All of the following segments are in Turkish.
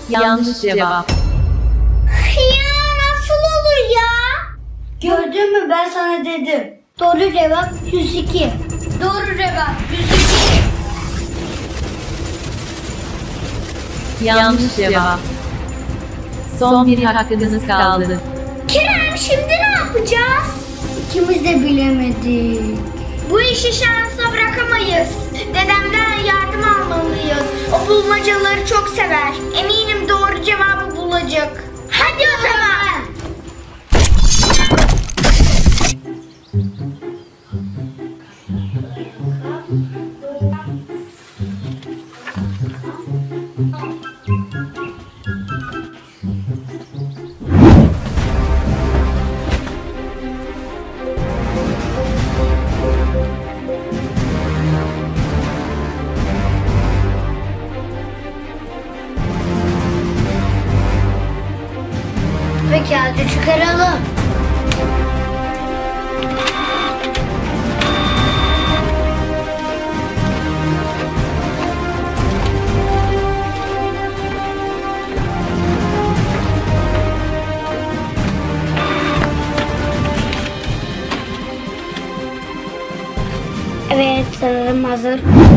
Yanlış cevap. Ya nasıl olur ya? Gördün mü, ben sana dedim. Doğru cevap 102. Doğru cevap 102. Yanlış cevap. Son bir hakkınız kaldı. Kerem şimdi ne yapacağız? İkimiz de bilemedik. Bu işi şansa bırakamayız. Dedemden yardım almalıyız. O bulmacaları çok sever. Eminim doğru cevabı bulacak. Hadi o zaman. Peki hadi çıkaralım. Evet, sanırım hazır.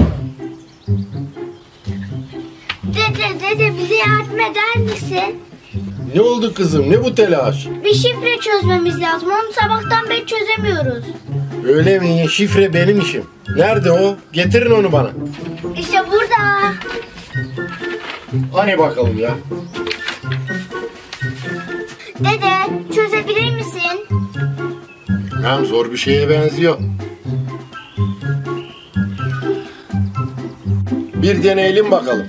Dede bize yardım eder misin? Ne oldu kızım? Ne bu telaş? Bir şifre çözmemiz lazım. Onu sabahtan beri çözemiyoruz. Öyle mi? Şifre benim işim. Nerede o? Getirin onu bana. İşte burada. Hani bakalım ya. Dede çözebilir misin? Hem zor bir şeye benziyor. Bir deneyelim bakalım.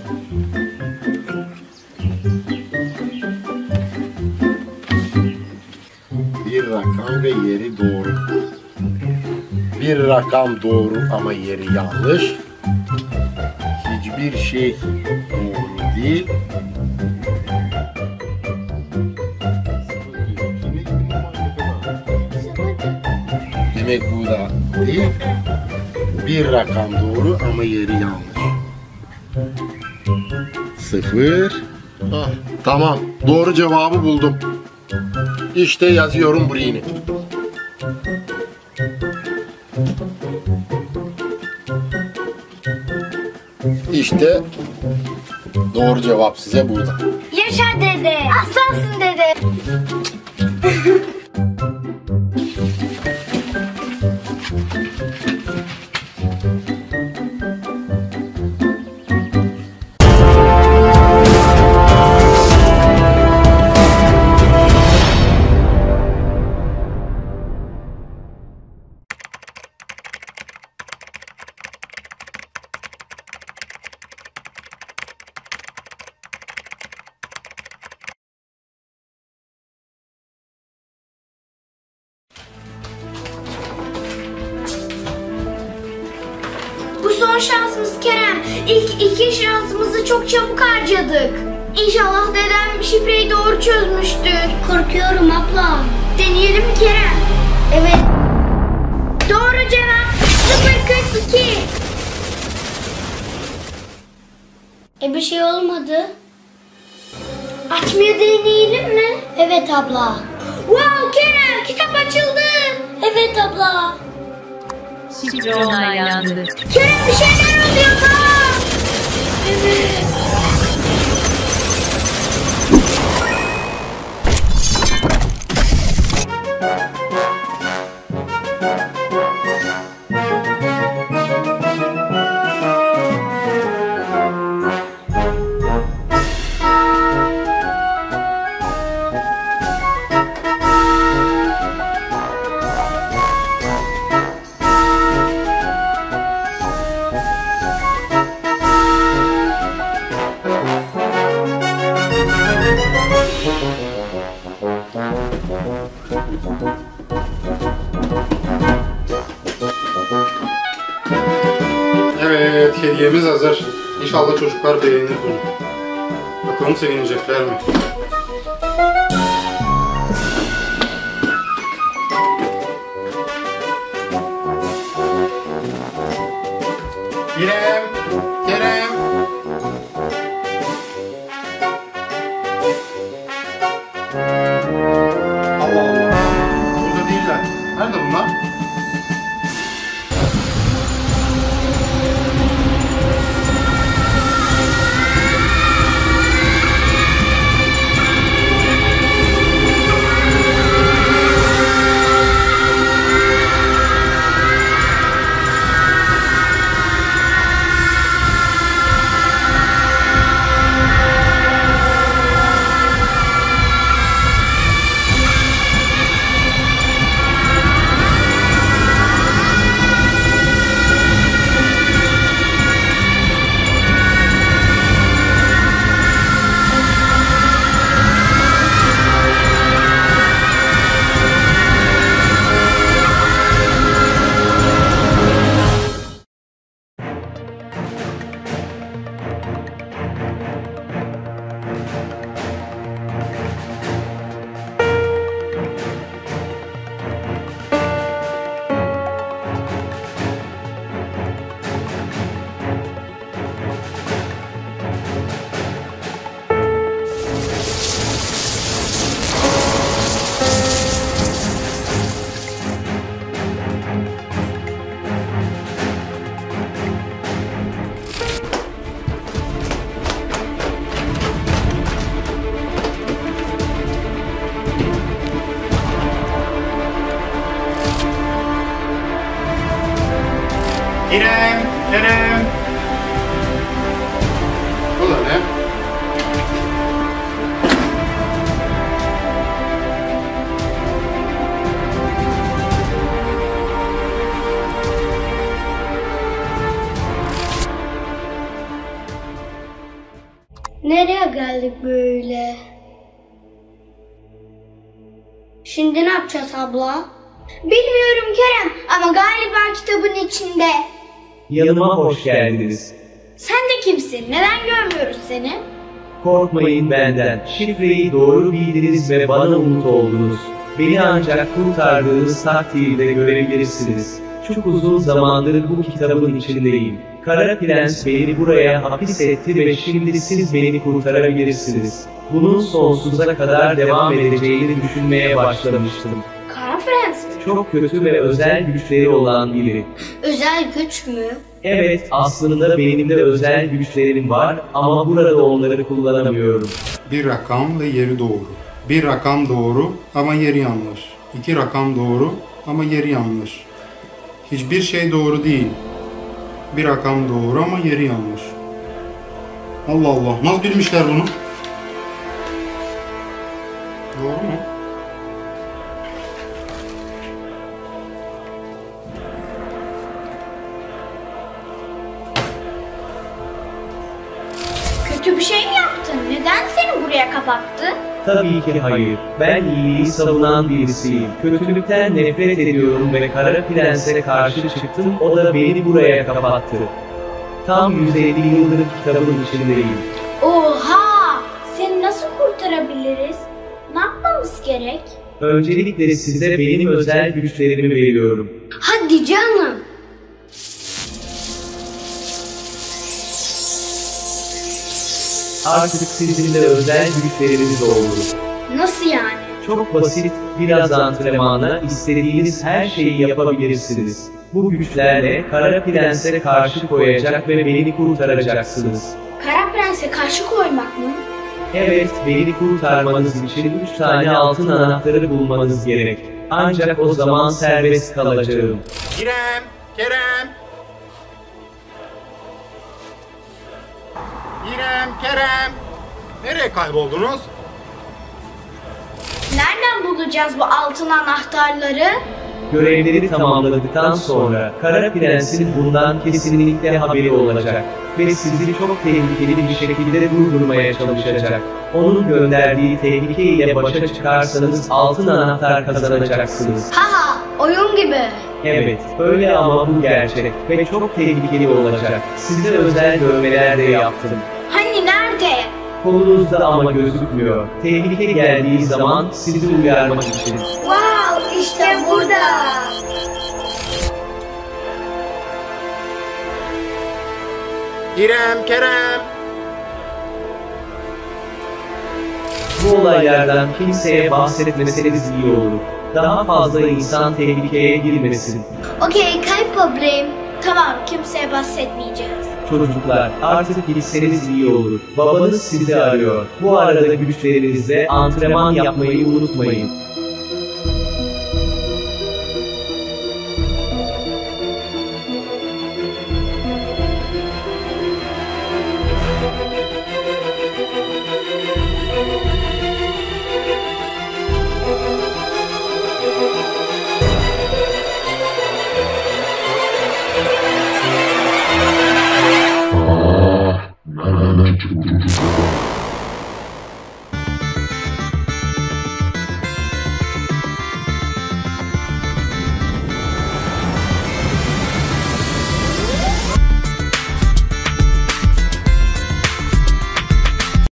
Bir rakam ve yeri doğru. Bir rakam doğru ama yeri yanlış. Hiçbir şey doğru değil. Demek bu da değil. Bir rakam doğru ama yeri yanlış. 0. Ah, tamam. Doğru cevabı buldum. İşte yazıyorum buraya. İşte doğru cevap size burada. Yaşa dede. Aslansın dede. Bu son şansımız Kerem. İlk iki şansımızı çok çabuk harcadık. İnşallah dedem şifreyi doğru çözmüştür. Korkuyorum abla. Deneyelim mi Kerem? Evet. Doğru cevap 042. Bir şey olmadı. Açmaya deneyelim mi? Evet abla. Wow Kerem, kitap açıldı. Evet abla. Şifre onaylandı. Kerem bir şeyler oluyor. Evet. Evet, hediyemiz hazır. İnşallah çocuklar beğenir bunu. Bakalım sevinecekler mi? Kerem! Kerem! İrem, Kerem. Bu da ne? Nereye geldik böyle? Şimdi ne yapacağız abla? Bilmiyorum Kerem ama galiba kitabın içinde. Yanıma hoş geldiniz. Sen de kimsin? Neden görmüyoruz seni? Korkmayın benden. Şifreyi doğru bildiniz ve bana umut oldunuz. Beni ancak kurtardığınız takdirde görebilirsiniz. Çok uzun zamandır bu kitabın içindeyim. Kara Prens beni buraya hapis etti ve şimdi siz beni kurtarabilirsiniz. Bunun sonsuza kadar devam edeceğini düşünmeye başlamıştım. Kara Prens mi? Çok kötü ve özel güçleri olan biri. Özel güç mü? Evet, aslında benim de özel güçlerim var ama burada onları kullanamıyorum. Bir rakam ve yeri doğru. Bir rakam doğru ama yeri yanlış. İki rakam doğru ama yeri yanlış. Hiçbir şey doğru değil. Bir rakam doğru ama yeri yanlış. Allah Allah, nasıl bilmişler bunu? Doğru mu? Kötü bir şey mi yaptın? Neden seni buraya kapattı? Tabii ki hayır. Ben iyiliği savunan birisiyim. Kötülükten nefret ediyorum ve Kara Prens'e karşı çıktım, o da beni buraya kapattı. Tam 150 yıldır kitabın içindeyim. Oha! Seni nasıl kurtarabiliriz? Ne yapmamız gerek? Öncelikle size benim özel güçlerimi veriyorum. Hadi canım. Artık sizin de özel güçleriniz oldu. Nasıl yani? Çok basit, biraz antrenmanla istediğiniz her şeyi yapabilirsiniz. Bu güçlerle Kara Prens'e karşı koyacak ve beni kurtaracaksınız. Kara Prens'e karşı koymak mı? Evet, beni kurtarmanız için 3 tane altın anahtarı bulmanız gerek. Ancak o zaman serbest kalacağım. İrem, Kerem. İrem, Kerem. Nereye kayboldunuz? Nereden bulacağız bu altın anahtarları? Görevleri tamamladıktan sonra Kara Prens'in bundan kesinlikle haberi olacak ve sizi çok tehlikeli bir şekilde durdurmaya çalışacak. Onun gönderdiği tehlike ile başa çıkarsanız altın anahtar kazanacaksınız. Haha, oyun gibi. Evet, öyle ama bu gerçek ve çok tehlikeli olacak. Size özel dövmeler de yaptım. Hani nerede? Kolunuzda ama gözükmüyor. Tehlike geldiği zaman sizi uyarmak için. Wow, işte burada. İrem, Kerem. Bu olaylardan kimseye bahsetmeseniz iyi olur. Daha fazla insan tehlikeye girmesin. Okey, kein problem. Tamam, kimseye bahsetmeyeceğiz. Çocuklar, artık gitseniz iyi olur. Babanız sizi arıyor. Bu arada güçlerinizle antrenman yapmayı unutmayın. Nereden çıktı bu çocuk?